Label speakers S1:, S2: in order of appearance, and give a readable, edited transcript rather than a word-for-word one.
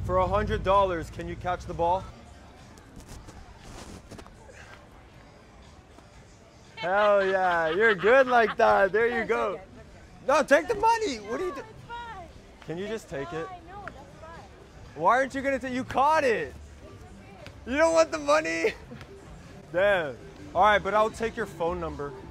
S1: For $100, can you catch the ball? Hell yeah, you're good like that. There you go. No, take the money. What are you doing? Can you just take it?
S2: No, that's fine.
S1: Why aren't you gonna take? You caught it. You don't want the money? Damn. All right, but I'll take your phone number.